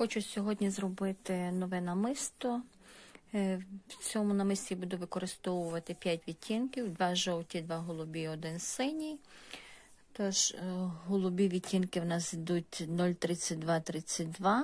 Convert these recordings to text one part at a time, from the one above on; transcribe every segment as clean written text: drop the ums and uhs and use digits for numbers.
Хочу сьогодні зробити нове намисто. В цьому намисті буду використовувати 5 відтінків, 2 жовті, 2 голубі, 1 синій. Тож, голубі відтінки в нас йдуть 0,3232,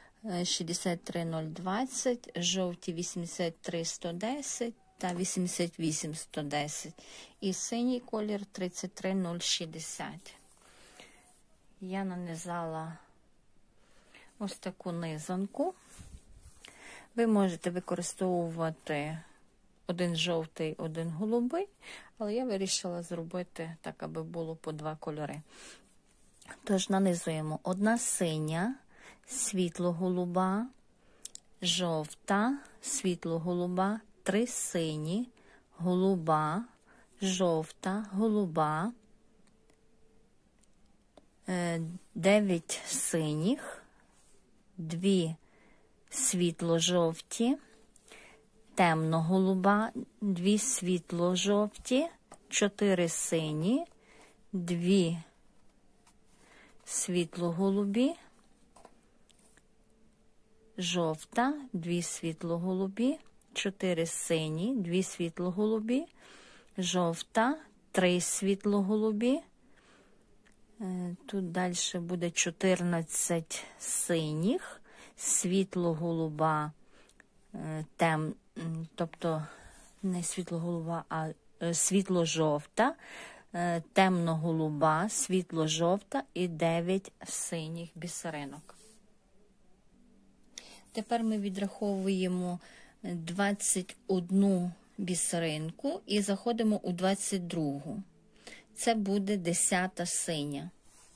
63020, жовті 83110 та 88110 і синій колір 33060. Я нанизала ось таку низанку. Ви можете використовувати один жовтий, один голубий, але я вирішила зробити так, аби було по 2 кольори. Тож нанизуємо 1 синя, світло-голуба, жовта, світло-голуба, 3 сині, голуба, жовта, голуба, 9 синіх, 2 світло-жовті, темно-голуба, 2 світло-жовті, 4 сині, 2 світло-голубі, жовта, 2 світло-голубі, 4 сині, 2 світло-голубі, жовта, 3 світло-голубі. Тут далі буде 14 синіх, світло-голуба, тобто не світло-голуба, а світло-жовта, темно-голуба, світло-жовта і 9 синіх бісеринок. Тепер ми відраховуємо 21 бісеринку і заходимо у 22. Це буде 10-та синя.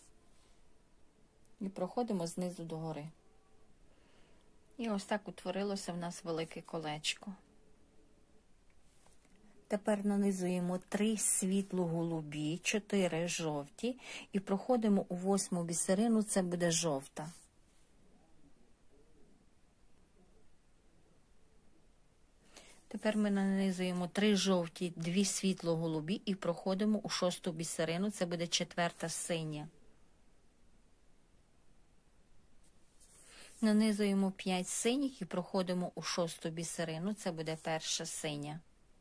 І проходимо знизу до гори. І ось так утворилося в нас велике колечко. Тепер нанизуємо 3 світло-голубі, 4 жовті і проходимо у 8-му бісерину, це буде жовта. Тепер ми нанизуємо 3 жовті, 2 світло-голубі і проходимо у 6-ту бісерину, це буде 4-та синя. Нанизуємо 5 синіх і проходимо у 6-ту бісерину, це буде 1-ша синя.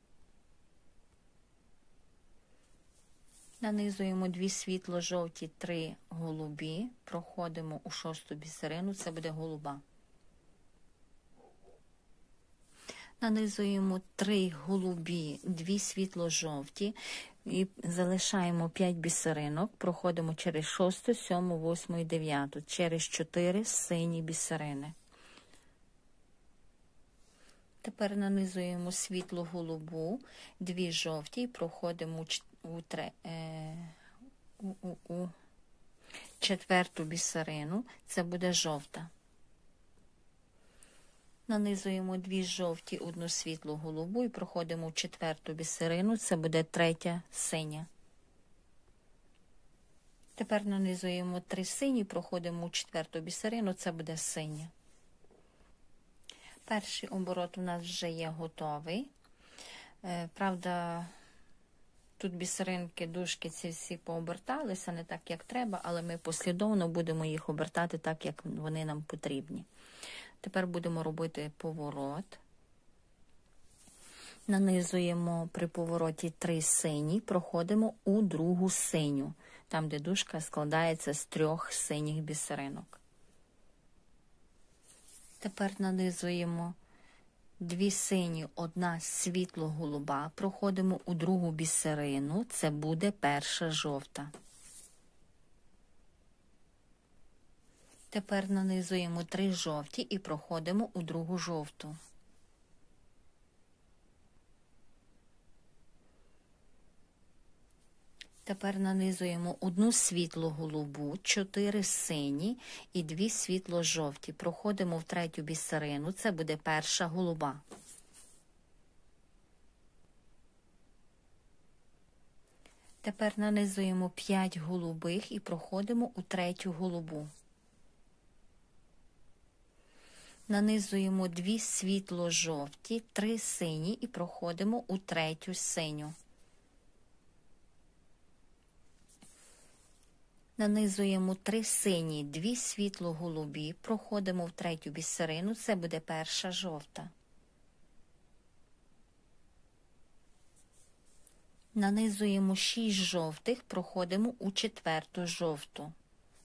Нанизуємо 2 світло-жовті, 3 голубі, проходимо у 6-ту бісерину, це буде голуба. Нанизуємо 3 голубі, 2 світло-жовті і залишаємо 5 бісеринок, проходимо через 6, 7, 8 і 9, через 4 сині бісерини. Тепер нанизуємо світло-голубу, 2 жовті і проходимо у 4-ту бісерину, це буде жовта. Нанизуємо 2 жовті, 1 світло-голубу і проходимо в 4-ту бісерину, це буде 3-та синя. Тепер нанизуємо 3 сині, проходимо в 4-ту бісерину, це буде синя. Перший оборот у нас вже є готовий. Правда, тут бісеринки, дужки ці всі пооберталися, не так, як треба, але ми послідовно будемо їх обертати так, як вони нам потрібні. Тепер будемо робити поворот. Нанизуємо при повороті 3 сині, проходимо у 2-гу синю, там, де дужка складається з 3 синіх бісеринок. Тепер нанизуємо 2 сині, 1 світло-голуба, проходимо у 2-гу бісерину, це буде 1-ша жовта. Тепер нанизуємо 3 жовті і проходимо у 2-гу жовту. Тепер нанизуємо 1 світло-голубу, 4 сині і 2 світло-жовті. Проходимо в 3-ю бісерину, це буде 1-ша голуба. Тепер нанизуємо 5 голубих і проходимо у 3-ю голубу. Нанизуємо 2 світло-жовті, 3 сині і проходимо у 3-ю синю. Нанизуємо 3 сині, 2 світло-голубі, проходимо в третю бісерину, це буде перша жовта. Нанизуємо 6 жовтих, проходимо у четверту жовту.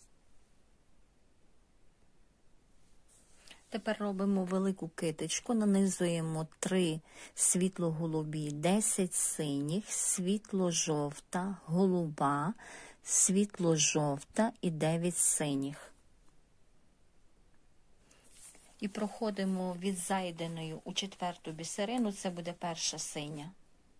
Тепер робимо велику китичку, нанизуємо 3 світло-голубі, 10 синіх, світло-жовта, голуба, світло-жовта і 9 синіх. І проходимо від зайденої у четверту бісерину, це буде перша синя.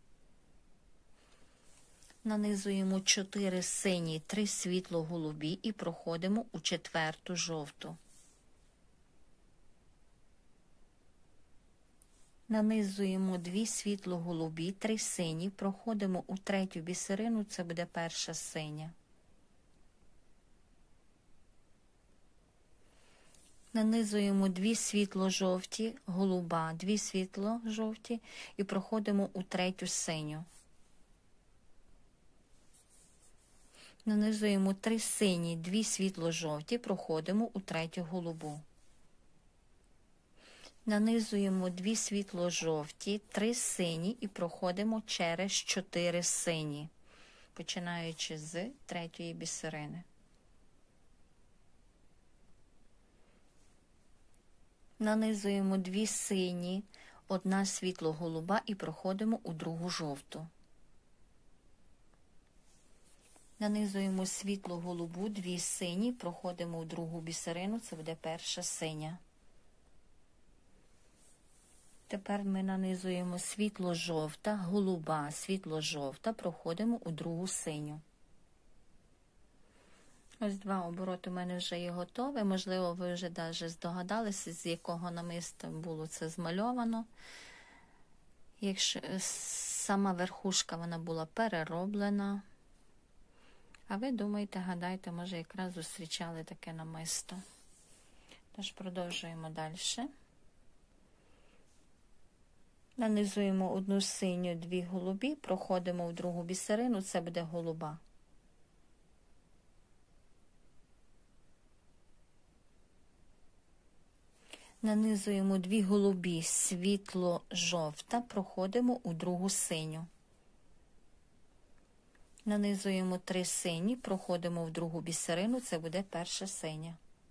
Нанизуємо 4 сині, 3 світло-голубі і проходимо у четверту жовту. Нанизуємо 2 світло-голубі, 3 сині, проходимо у третю бісерину, це буде перша синя. Нанизуємо 2 світло-жовті, голуба, 2 світло-жовті і проходимо у третю синю. Нанизуємо 3 сині, 2 світло-жовті, проходимо у третю голубу. Нанизуємо 2 світло-жовті, 3 сині і проходимо через 4 сині, починаючи з третьої бісерини. Нанизуємо 2 сині, 1 світло-голуба і проходимо у другу жовту. Нанизуємо світло-голубу, 2 сині, проходимо у другу бісерину, це буде перша синя. Тепер ми нанизуємо світло-жовта, голуба, світло-жовта, проходимо у другу синю. Ось 2 обороти у мене вже є готові. Можливо, ви вже навіть здогадалися, з якого намиста було це змальовано. Якщо сама верхушка вона була перероблена. А ви думаєте, гадайте, може якраз зустрічали таке намисто. Тож продовжуємо далі. Нанизуємо 1 синю, 2 голубі, проходимо в другу бісерину, це буде голуба. Нанизуємо 2 голубі, світло-жовта, проходимо у другу синю. Нанизуємо 3 сині, проходимо в другу бісерину, це буде перша синя.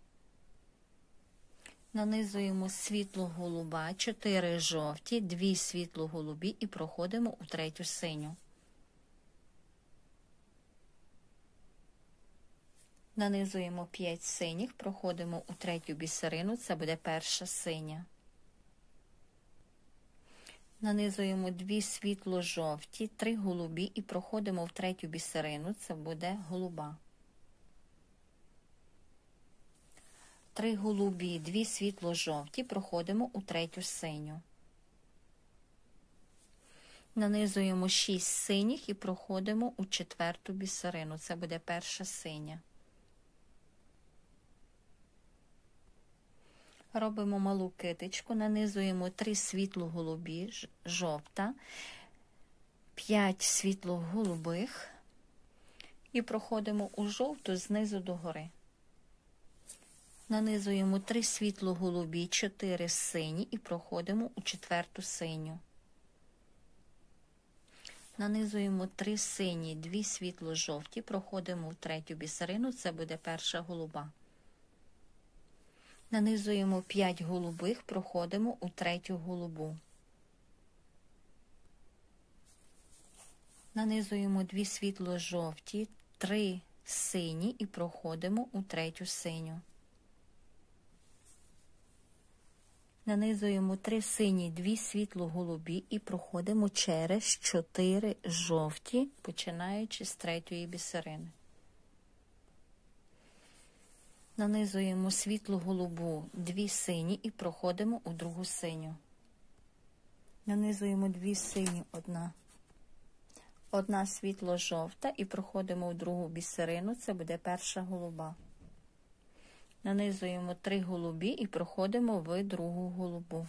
Нанизуємо світло-голуба, 4 жовті, 2 світло-голубі і проходимо у третю синю. Нанизуємо 5 синіх, проходимо у третю бісерину, це буде перша синя. Нанизуємо 2 світло-жовті, 3 голубі і проходимо в третю бісерину, це буде голуба. 3 голубі, 2 світло-жовті, проходимо у третю синю. Нанизуємо 6 синіх і проходимо у четверту бісерину, це буде перша синя. Робимо малу китичку, нанизуємо 3 світло-голубі, жовта, 5 світло-голубих і проходимо у жовту знизу до гори. Нанизуємо 3 світло-голубі, 4 сині і проходимо у четверту синю. Нанизуємо 3 сині, 2 світло-жовті, проходимо в третю бісерину, це буде перша голуба. Нанизуємо 5 голубих, проходимо у третю голубу. Нанизуємо 2 світло-жовті, 3 сині і проходимо у третю синю. Нанизуємо 3 сині, 2 світло-голубі і проходимо через 4 жовті, починаючи з третьої бісерини. Нанизуємо світло-голубу, 2 сині і проходимо у другу синю. Нанизуємо 2 сині, 1 світло-жовта і проходимо у другу бісерину, це буде перша голуба. Нанизуємо 3 голубі і проходимо в другу голубу.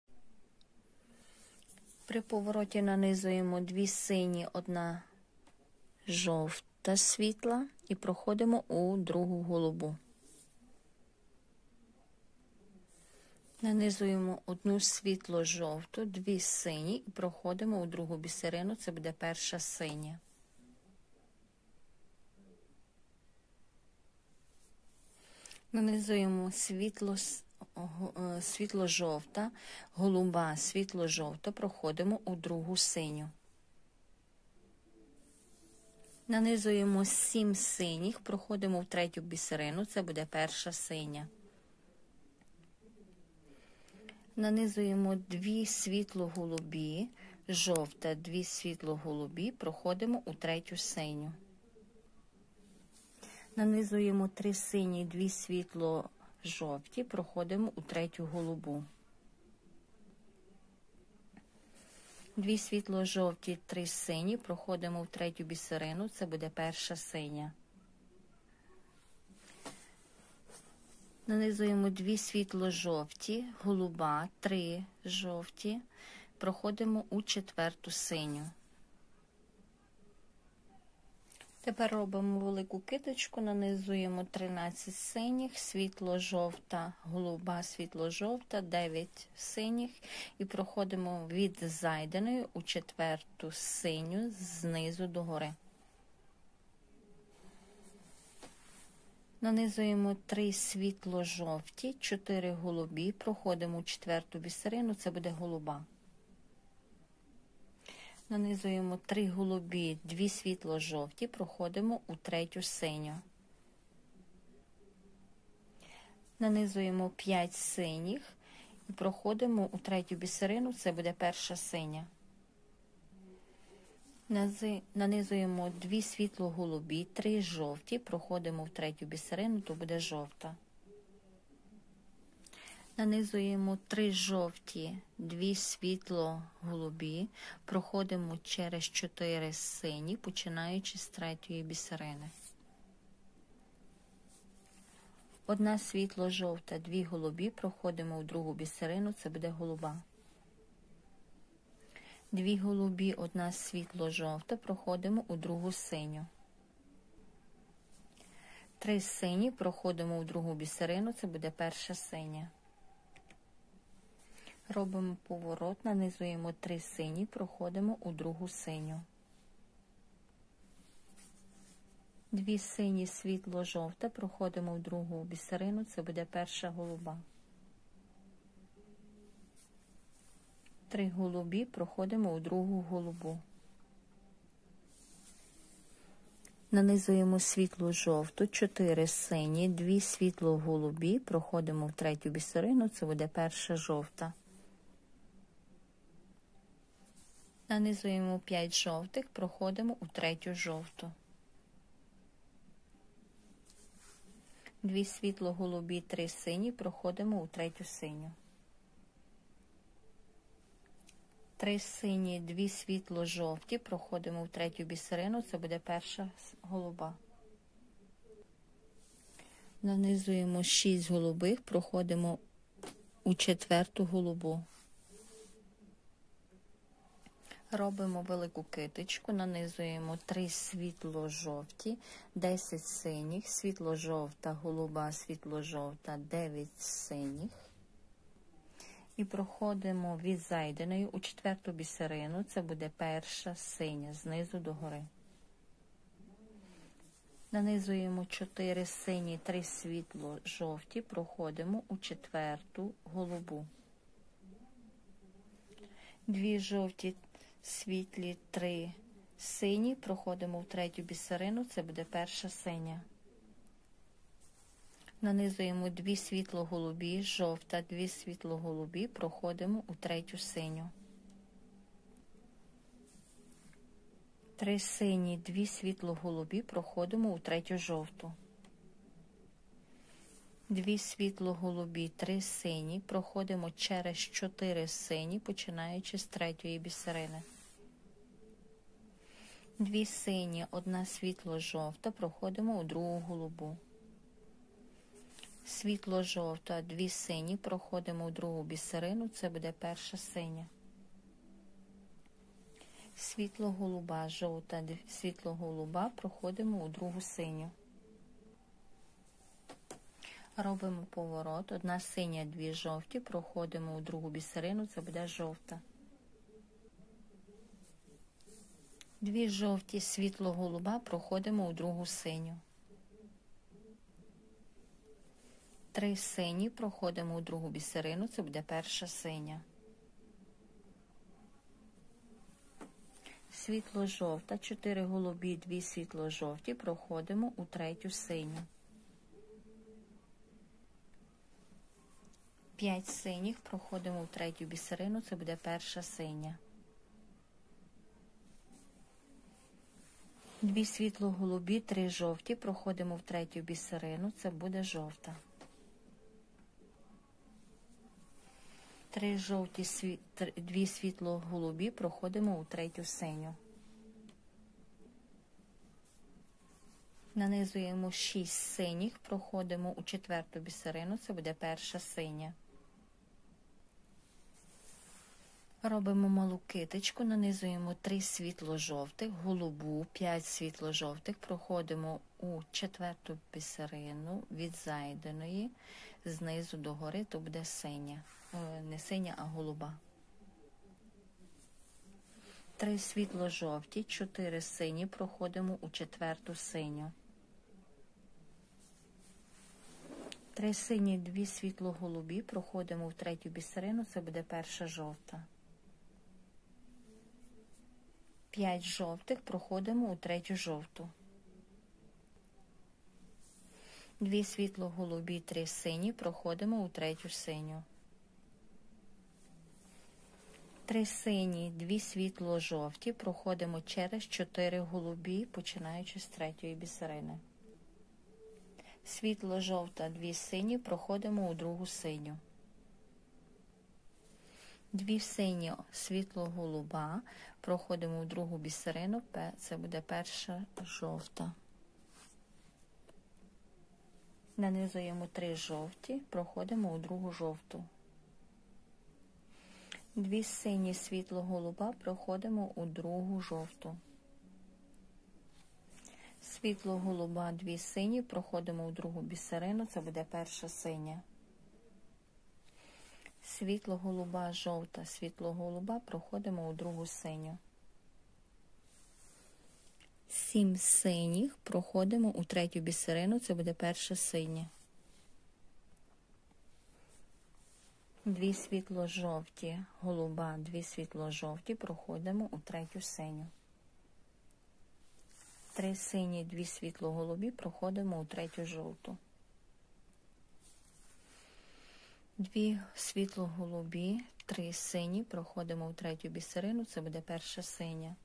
При повороті нанизуємо 2 сині, 1 жовта світла і проходимо у другу голубу. Нанизуємо одну світло-жовту, дві сині і проходимо у другу бісерину, це буде перша синя. Нанизуємо світло-жовта, голуба, світло-жовта, проходимо у другу синю. Нанизуємо 7 синіх, проходимо в третю бісерину, це буде перша синя. Нанизуємо 2 світло-голубі, жовта, 2 світло-голубі, проходимо у третю синю. Нанизуємо 3 сині, 2 світло-жовті, проходимо у третю голубу. 2 світло-жовті, 3 сині, проходимо в третю бісерину, це буде перша синя. Нанизуємо 2 світло-жовті, голуба, 3 жовті, проходимо у четверту синю. Тепер робимо велику киточку, нанизуємо 13 синіх, світло-жовта, голуба, світло-жовта, 9 синіх і проходимо від зайденої у четверту синю знизу догори. Нанизуємо 3 світло-жовті, 4 голубі, проходимо у четверту бісерину, це буде голуба. Нанизуємо 3 голубі, 2 світло-жовті, проходимо у третю синю. Нанизуємо 5 синіх і проходимо у третю бісерину, це буде перша синя. Нанизуємо 2 світло-голубі, 3 жовті, проходимо в третю бісерину, то буде жовта. Нанизуємо 3 жовті, 2 світло-голубі, проходимо через 4 сині, починаючи з третьої бісерини. 1 світло-жовта, 2 голубі, проходимо в другу бісерину, це буде голуба. 2 голубі, 1 світло-жовта, проходимо у другу синю. 3 сині, проходимо у другу бісерину, це буде перша синя. Робимо поворот, нанизуємо 3 сині, проходимо у другу синю. 2 сині, світло-жовта, проходимо в другу бісерину, це буде перша голуба. 3 голубі, проходимо у другу голубу. Нанизуємо світло-жовту, 4 сині, 2 світло-голубі, проходимо в третю бісерину, це буде перша жовта. Нанизуємо 5 жовтих, проходимо у третю жовту. 2 світло-голубі, 3 сині, проходимо у третю синю. 3 сині, 2 світло-жовті, проходимо в третю бісерину, це буде перша голуба. Нанизуємо 6 голубих, проходимо у четверту голубу. Робимо велику киточку, нанизуємо 3 світло-жовті, 10 синіх, світло-жовта, голуба, світло-жовта, 9 синіх. І проходимо від зайденої у четверту бісерину, це буде перша синя, знизу догори. Нанизуємо 4 сині, 3 світло-жовті, проходимо у четверту голубу. 2 жовті, світлі, 3 сині, проходимо в третю бісерину, це буде перша синя. Нанизуємо 2 світло-голубі, жовта, 2 світло-голубі, проходимо у третю синю. 3 сині, 2 світло-голубі, проходимо у третю жовту. 2 світло-голубі, 3 сині, проходимо через 4 сині, починаючи з третьої бісерини. 2 сині, 1 світло-жовта, проходимо у другу голубу. Світло-жовта, 2 сині, проходимо у другу бісерину, це буде перша синя. Світло-голуба, жовта, світло-голуба, проходимо у другу синю. Робимо поворот, одна синя, дві жовті, проходимо у другу бісерину, це буде жовта. Дві жовті, світло-голуба, проходимо у другу синю. Три сині, проходимо у другу бісерину, це буде перша синя. Світло-жовта, 4 голубі, 2 світло-жовті, проходимо у третю синю. 5 синіх, проходимо у третю бісерину, це буде перша синя. 2 світло-голубі, 3 жовті, проходимо в третю бісерину, це буде жовта. 3 жовті, 2 світло-голубі, проходимо у третю синю. Нанизуємо 6 синіх, проходимо у четверту бісерину, це буде перша синя. Робимо малу китичку, нанизуємо 3 світло-жовтих, голубу, 5 світло-жовтих, проходимо у четверту бісерину від зайденої, знизу до гори, то буде синя. Не синя, а голуба. 3 світло-жовті, 4 сині, проходимо у четверту синю. 3 сині, 2 світло-голубі, проходимо в третю бісерину, це буде перша жовта. 5 жовтих, проходимо у третю жовту. 2 світло-голубі, 3 сині, проходимо у третю синю. 3 сині, 2 світло-жовті, проходимо через 4 голубі, починаючи з третьої бісерини. Світло-жовта, 2 сині, проходимо у другу синю. 2 сині, світло-голуба, проходимо у другу бісерину, це буде перша жовта. Нанизуємо 3 жовті, проходимо у другу жовту. 2 сині, світло-голуба, проходимо у другу жовту. Світло-голуба, 2 сині, проходимо у другу бісерину, це буде перша синя. Світло-голуба, жовта, світло-голуба, проходимо у другу синю. 7 синіх, проходимо у третю бісерину, це буде перша синя. 2 світло-жовті, голуба, 2 світло-жовті, проходимо у третю синю. 3 сині, 2 світло-голубі, проходимо у третю жовту. 2 світло-голубі, 3 сині, проходимо у третю бісерину, це буде перша синя.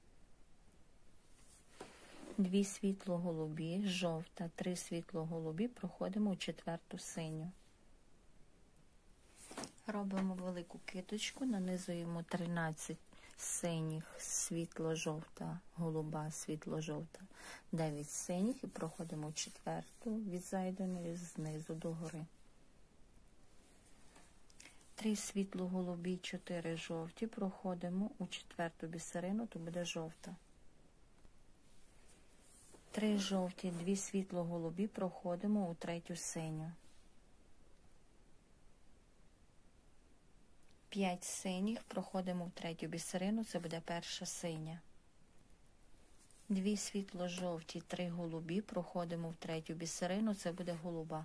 2 світло-голубі, жовта, 3 світло-голубі, проходимо у четверту синю. Робимо велику киточку, нанизуємо 13 синіх, світло-жовта, голуба, світло-жовта, 9 синіх і проходимо у четверту від зайденої знизу до гори. 3 світло-голубі, 4 жовті, проходимо у четверту бісерину, то буде жовта. 3 жовті, 2 світло-голубі, проходимо у третю синю. 5 синіх, проходимо в третю бісерину, це буде перша синя. 2 світло-жовті, 3 голубі, проходимо в третю бісерину, це буде голуба.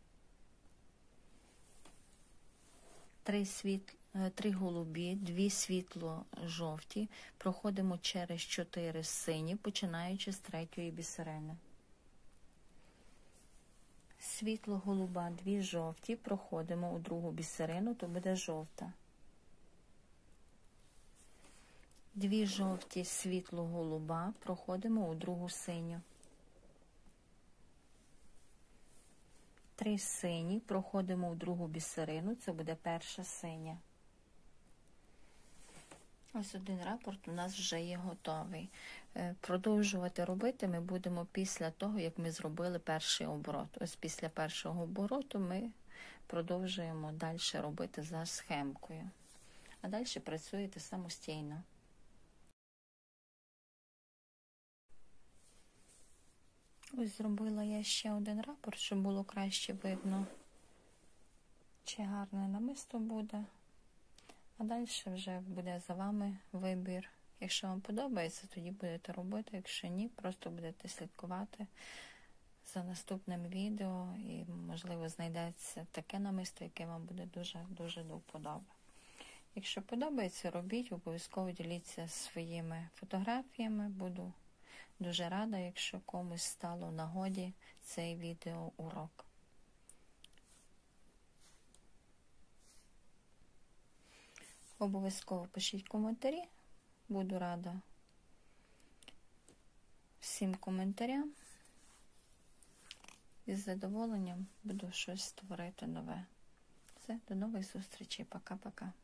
3 голубі, 2 світло-жовті, проходимо через 4 сині, починаючи з третьої бісерини. Світло-голуба, 2 жовті, проходимо у другу бісерину, то буде жовта. 2 жовті, світло-голуба, проходимо у другу синю. 3 сині, проходимо у другу бісерину, це буде перша синя. Ось один рапорт у нас вже є готовий. Продовжувати робити ми будемо після того, як ми зробили перший оборот. Ось після першого обороту ми продовжуємо далі робити за схемкою. А далі працюєте самостійно. Ось зробила я ще один рапорт, щоб було краще видно, чи гарне намисто буде. А далі вже буде за вами вибір. Якщо вам подобається, тоді будете робити. Якщо ні, просто будете слідкувати за наступним відео. І, можливо, знайдеться таке намисто, яке вам буде дуже-дуже до вподоби. Якщо подобається, робіть, обов'язково діліться своїми фотографіями. Буду дуже рада, якщо комусь стало в нагоді цей відеоурок. Обов'язково пишіть коментарі. Буду рада всім коментарям. І з задоволенням буду щось створити нове. Все, до нових зустрічей. Пока-пока.